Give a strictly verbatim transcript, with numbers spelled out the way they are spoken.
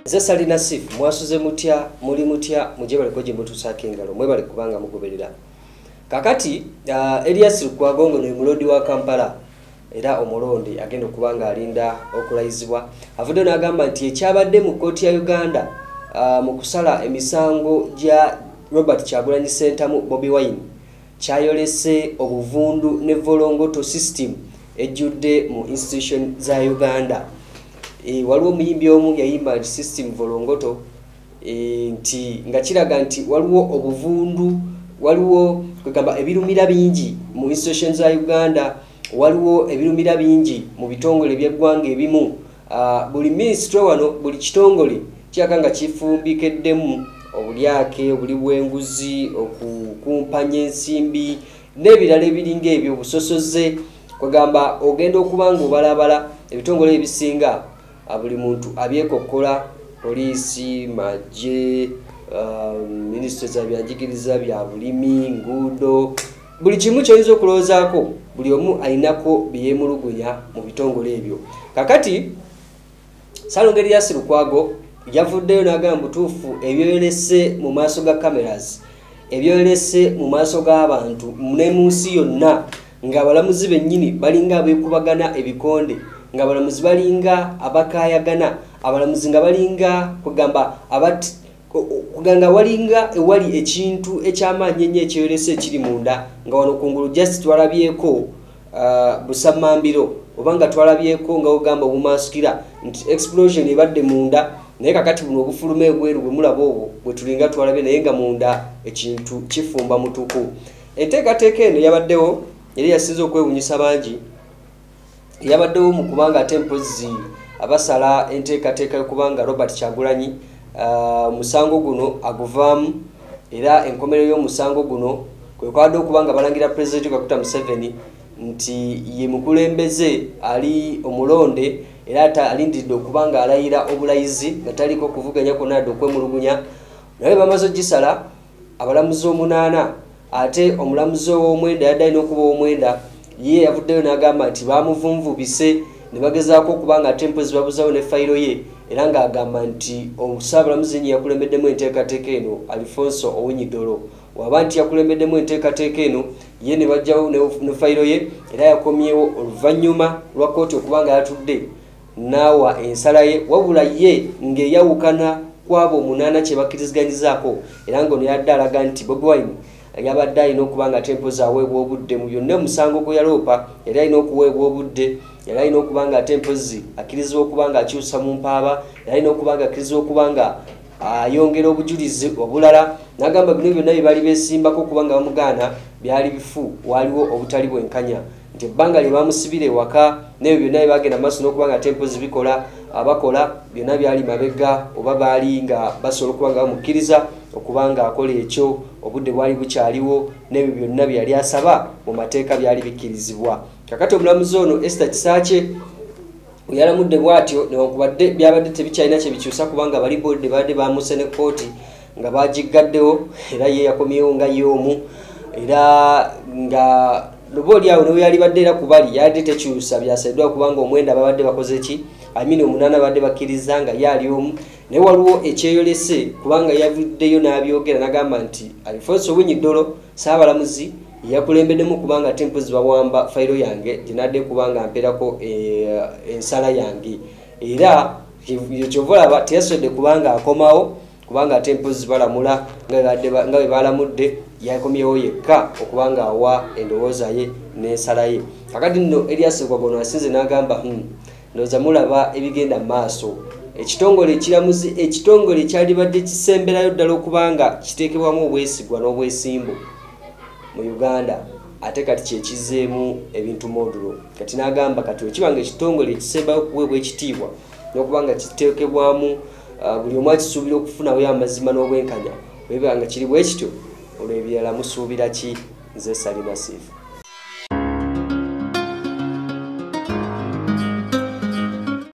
Nze Salina Sif mwasuze mutya muli mutya muje bali koje mutusaka engalo mwe bali kubanga mugoberera. Kakati uh, Elias Lukwago ne mulodi wa Kampala era omulonde agenda kubanga alinda okulayizibwa. Avudde n'agamba nti ekyabadde mu kkooti ya Uganda uh, mu kusala emisango gya Robert Kyagulanyi Ssentamu Bobi Wine kyayolese obuvundu ne volongoto system ejjudde mu institution za Uganda. E, waliwo muyimbi omu yayimba system volongoto e, nti nga kiraga nti waliwo obuvundu waliwo kwegamba ebirumira bingi mu institution za Uganda, waliwo ebirumira bingi mu bitongole by'eggwanga ebimu. Uh, buli ministry wano buli kitongole kyakanga kifumbikiddemu obulyake obuli bw'enguzi okukumpanya ensimbi n'ebirala ebiringa ebyo busosoze kwegamba ogenda okubanga obalabala ebitongole ebisinga buli muntu abyekokkola poliisi majje uh, ministry za byanjigiriza bya bulimi nguudo buli kimu kyoyinza okulowoozaako buli omu ayinako byemulugunya mu bitongole ebyo. Kakati Salongo Elias Lukwago yavuddeyo n'agamba butuufu ebyoyolese mu maaso ga cameras ebyoyolese mu maaso g'abantu ne mu nsi yonna ng'abalamuzi bennyini balinga abeekubagana ebikonde, ng'abalamuzi balinga abakayagana, abalamuzi nga balinga kugamba abati kuganga walinga ewali ekintu ekyamaanyi ennyo ekyoyolese ekiri munda nga wano kungulu just twalabyeko uh, busamambiro obanga twalabyeko nga ogamba obumasikira nti explosion ebadde munda naye kakati buno obufulume ebweru bwe mulaba obwo bwe tulinga twalabye naye nga munda ekintu kifumba mutuku. Enteekateeka eno yabaddewo yali yasize okwewunyisa bangi, yabaddewo mu kubanga ate mpozi abasala enteekateeka y'okubanga Robert Kyagulanyi uh, musango guno aguvaamu era enkomerero y'omusango guno kwe kwadde okubanga balangira President Kaguta Museveni nti ye mukulembeze ali omulonde era ata alindidde okubanga alayira obulayizi nga taliko kuvuganya konadde okwemulugunya. Naye bamaze ogisala abalamuzi omunaana ate omulamuzi ow'omwenda yadde alina okuba ow'omwenda ye yavuddeyo n'agamba nti bamuvunvubise ne bagezaako okubanga ate mpozi babuzawo ne fayiro ye era ng'agamba nti omusaabalamuzi yennyini yakulembeddemu enteekateeka eno Alfonso Owiny-Dollo waba nti yakulembeddemu enteekateeka eno ye ne bajjawo ne fayiro ye era yakomyewo oluvannyuma lwa kkooti okubanga yatudde naawa ensala ye wabula ye ng'eyawukana kwabo omunaana kye bakkiriziganyizaako era ng'ono yadde alaga nti Bobi Wine yabadde alina okubanga ate mpozi aweebwa obudde mu byonna omusango gwe yaloopa yali alina okuweebwa obudde, yali alina okubanga ate mpozi akkirizibwa okubanga akyusa mu mpaaba, yali alina okubanga akkirizibwa okubanga ayongera obujulizi obulala. N'agamba bino byonna bye baali beesimbako okubanga bamugaana byali bifu, waliwo obutali bwenkanya nti ebbanga lye bamusibira ewaka n'ebyo byonna bye bagenda maaso n'okubanga ate mpozi bikola abakola byonna byali mabega oba baali nga basobola okubanga bamukkiriza okubanga akola ekyo obudde bwali bukyaliwo n'ebyo byonna byali asaba mu mateeka byali bikkirizibwa. Kakati omulamuzi ono Esther Kisakye yalamudde bw'atyo newankubadde byabadde tebikyalina kye bikyusa kubanga bali boodi badde bamuse ne kkooti nga bagiggaddewo era ye yakomyewo nga y'omu era nga lobooli awo newe yali badde era kubali yadde tekyusa byasaddwa kubanga omwenda babadde bakoze ki amini omunaana badde bakkiriza nga yali omu. Naye waliwo ekyeyolese kubanga yavuddeyo n'abyogera n'agamba nti Alfonso Owiny-Dollo saabalamuzi yakulembeddemu kubanga ate mpozi bawamba fayiro yange ginadde kubanga mperako e, ensala yange era kyova olaba teyasobodde kubanga akomawo kubanga ate mpozi balamula nga bwe balamudde yakomyewo yekka okubanga awa endowooza ye n'ensala ye. Kakati nno Elias Lukwago asinze n'agamba hmm, ndowooza mulaba ebigenda mu maaso. Ekitongole ekiramuzi ekitongole kyalibadde kisemberayo ddala okubanga kiteekebwamu obwesigwa n'obwesimbu mu Uganda ate kati kyekizeemu ebintu modulo. Kati n'agamba kati ekibanga ekitongole ekisembayo okuweebwa ekitiibwa n'okubanga kiteekebwamu uh, buli omu akisuubira okufunayo amazima n'obwenkanya webanga kiri bwe kityo olw'ebirala musuubira ki? Nze Salina Sif.